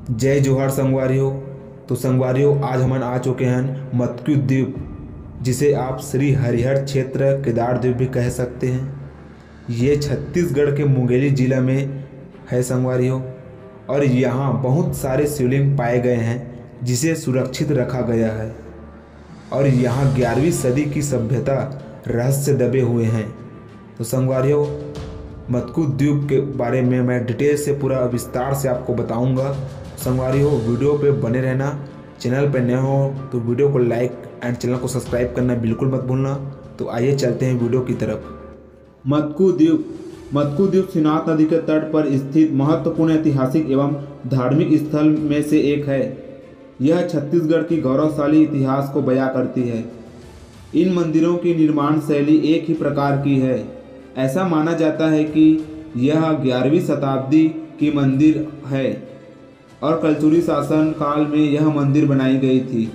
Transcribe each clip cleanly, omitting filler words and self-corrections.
जय जोहार संगवारियों। तो संगवारियों, आज हम आ चुके हैं मत्कु द्वीप, जिसे आप श्री हरिहर क्षेत्र केदार द्वीप भी कह सकते हैं। ये छत्तीसगढ़ के मुंगेली जिला में है संगवारियों, और यहाँ बहुत सारे शिवलिंग पाए गए हैं जिसे सुरक्षित रखा गया है। और यहाँ 11वीं सदी की सभ्यता रहस्य दबे हुए हैं। तो संगवारियों, मत्कु द्वीप के बारे में मैं डिटेल से पूरा विस्तार से आपको बताऊंगा। संगवारियों, वीडियो पे बने रहना। चैनल पे नए हो तो वीडियो को लाइक एंड चैनल को सब्सक्राइब करना बिल्कुल मत भूलना। तो आइए चलते हैं वीडियो की तरफ। मत्कु द्वीप शिवनाथ नदी के तट पर स्थित महत्वपूर्ण ऐतिहासिक एवं धार्मिक स्थल में से एक है। यह छत्तीसगढ़ की गौरवशाली इतिहास को बयां करती है। इन मंदिरों की निर्माण शैली एक ही प्रकार की है। ऐसा माना जाता है कि यह 11वीं शताब्दी की मंदिर है और कलचुरी शासन काल में यह मंदिर बनाई गई थी।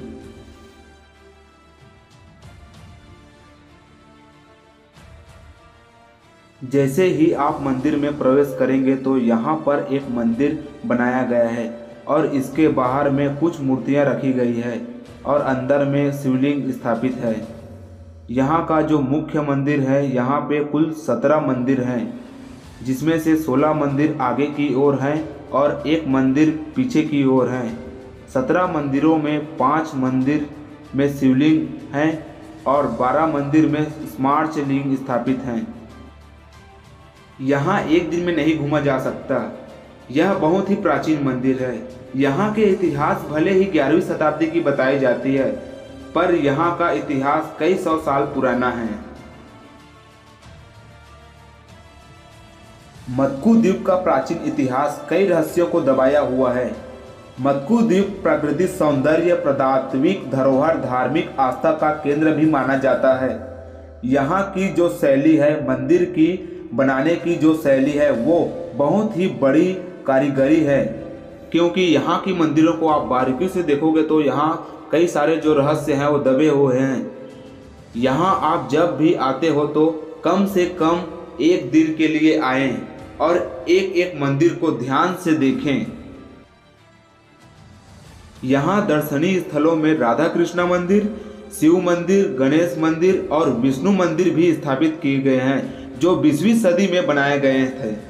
जैसे ही आप मंदिर में प्रवेश करेंगे तो यहाँ पर एक मंदिर बनाया गया है और इसके बाहर में कुछ मूर्तियाँ रखी गई है और अंदर में शिवलिंग स्थापित है। यहाँ का जो मुख्य मंदिर है, यहाँ पे कुल 17 मंदिर हैं, जिसमें से 16 मंदिर आगे की ओर हैं और एक मंदिर पीछे की ओर है। 17 मंदिरों में 5 मंदिर में शिवलिंग हैं और 12 मंदिर में स्मार्ट लिंग स्थापित हैं। यहाँ एक दिन में नहीं घूमा जा सकता। यह बहुत ही प्राचीन मंदिर है। यहाँ के इतिहास भले ही 11वीं शताब्दी की बताई जाती है, पर यहाँ का इतिहास कई सौ साल पुराना है। मत्कु द्वीप का प्राचीन इतिहास कई रहस्यों को दबाया हुआ है। मत्कु द्वीप प्राकृतिक सौंदर्य, पुरातात्विक धरोहर, धार्मिक आस्था का केंद्र भी माना जाता है। यहाँ की जो शैली है, मंदिर की बनाने की जो शैली है, वो बहुत ही बड़ी कारीगरी है। क्योंकि यहाँ की मंदिरों को आप बारीकी से देखोगे तो यहाँ कई सारे जो रहस्य हैं वो दबे हुए हैं। यहाँ आप जब भी आते हो तो कम से कम एक दिन के लिए आएं और एक एक मंदिर को ध्यान से देखें। यहाँ दर्शनीय स्थलों में राधा कृष्णा मंदिर, शिव मंदिर, गणेश मंदिर और विष्णु मंदिर भी स्थापित किए गए हैं, जो 20वीं सदी में बनाए गए थे।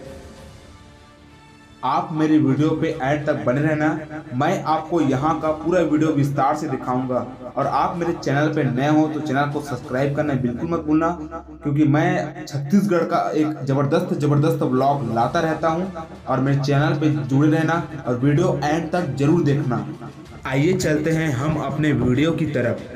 आप मेरे वीडियो पे एंड तक बने रहना। मैं आपको यहाँ का पूरा वीडियो विस्तार से दिखाऊंगा। और आप मेरे चैनल पे नए हो तो चैनल को सब्सक्राइब करना बिल्कुल मत भूलना, क्योंकि मैं छत्तीसगढ़ का एक जबरदस्त व्लॉग लाता रहता हूँ। और मेरे चैनल पे जुड़े रहना और वीडियो एंड तक जरूर देखना। आइए चलते हैं हम अपने वीडियो की तरफ।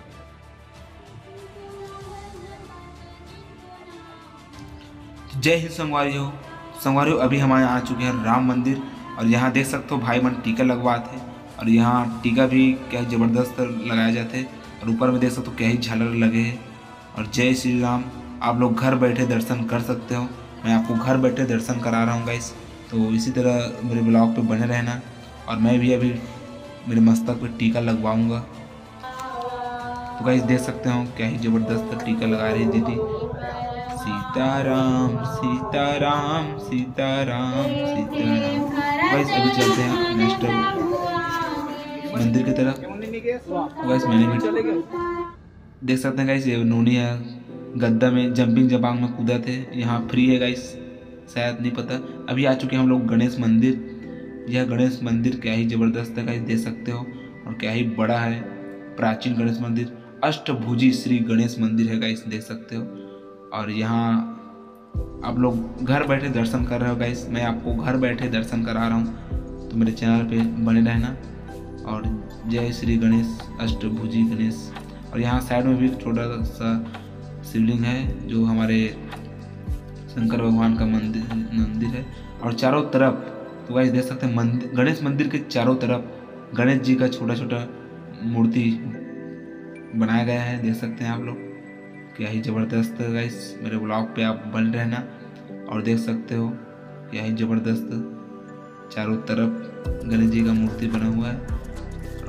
जय हिंद संगवारियों, अभी हम आ चुके हैं राम मंदिर। और यहाँ देख सकते हो भाई मन टीका लगवाते हैं। और यहाँ टीका भी क्या ज़बरदस्त लगाया जाते हैं। और ऊपर में देख सकते हो क्या ही झालर लगे हैं। और जय श्री राम। आप लोग घर बैठे दर्शन कर सकते हो। मैं आपको घर बैठे दर्शन करा रहा हूँ गाइस। तो इसी तरह मेरे ब्लॉग पे बने रहना। और मैं भी अभी मेरे मस्तक पे टीका लगवाऊँगा। तो गाइस देख सकते हो क्या ही ज़बरदस्त टीका लगा रही है दीदी। सीताराम सीताराम सीताराम सीताराम। गाइस अभी चलते हैं नेक्स्ट मंदिर की तरफ। गाइस मैंने भी देख सकते हैं गाइस, ये नूनी है, गद्दा में जंपिंग जबांग में कूदा थे। यहाँ फ्री है गाइस, शायद नहीं पता। अभी आ चुके हैं हम लोग गणेश मंदिर। यह गणेश मंदिर क्या ही ज़बरदस्त है गाइस, देख सकते हो। और क्या ही बड़ा है, प्राचीन गणेश मंदिर, अष्टभुजी श्री गणेश मंदिर है गाइस, देख सकते हो। और यहाँ आप लोग घर बैठे दर्शन कर रहे हो गाइस। मैं आपको घर बैठे दर्शन करा रहा हूँ, तो मेरे चैनल पे बने रहना। और जय श्री गणेश, अष्टभुजी गणेश। और यहाँ साइड में भी एक छोटा सा शिवलिंग है, जो हमारे शंकर भगवान का मंदिर है। और चारों तरफ तो गाइस देख सकते हैं, गणेश मंदिर के चारों तरफ गणेश जी का छोटा छोटा मूर्ति बनाया गया है, देख सकते हैं आप लोग। क्या ही ज़बरदस्त है गाइस। मेरे ब्लॉग पे आप बने रहना और देख सकते हो क्या ही ज़बरदस्त चारों तरफ गणेश जी का मूर्ति बना हुआ है। और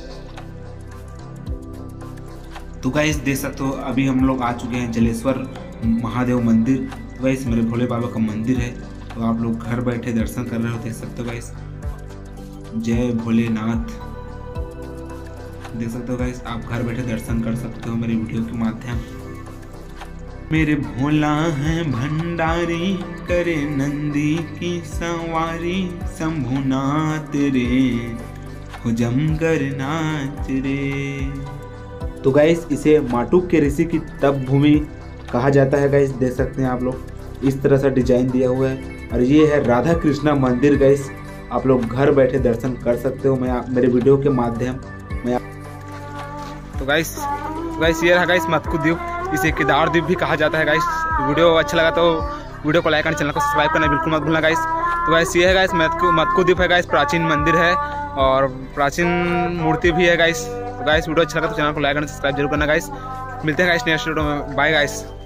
गाइस देख सकते हो अभी हम लोग आ चुके हैं जलेश्वर महादेव मंदिर। तो गाइस मेरे भोले बाबा का मंदिर है, तो आप लोग घर बैठे दर्शन कर रहे हो, देख सकते हो गाइस। जय भोलेनाथ। देख सकते हो गाइस, आप घर बैठे दर्शन कर सकते हो मेरे वीडियो के माध्यम। मेरे भोला है भंडारी, करे नंदी की सवारी, शंभुनाथ रे हो जमकर नाच रे। तो गाइस इसे माटुक के ऋषि की तप भूमि कहा जाता है गाइस। देख सकते हैं आप लोग, इस तरह से डिजाइन दिया हुआ है। और ये है राधा कृष्णा मंदिर गाइस, आप लोग घर बैठे दर्शन कर सकते हो मेरे वीडियो के माध्यम में। तो गाइस ये रहा गाइस मत्कु द्वीप, इसे केदार द्वीप भी कहा जाता है गाइस। वीडियो अच्छा लगा तो वीडियो को लाइक करना, चैनल को सब्सक्राइब करना बिल्कुल मत भूलना गाइस। तो गाइस ये है गाइस मत्कु द्वीप है गाइस, प्राचीन मंदिर है और प्राचीन मूर्ति भी है गाइस। तो गाइस वीडियो अच्छा लगा तो चैनल को लाइक करना, सब्सक्राइब जरूर करना गाइस। मिलते हैं गाइस नेक्स्ट वीडियो में, बाय गाइस।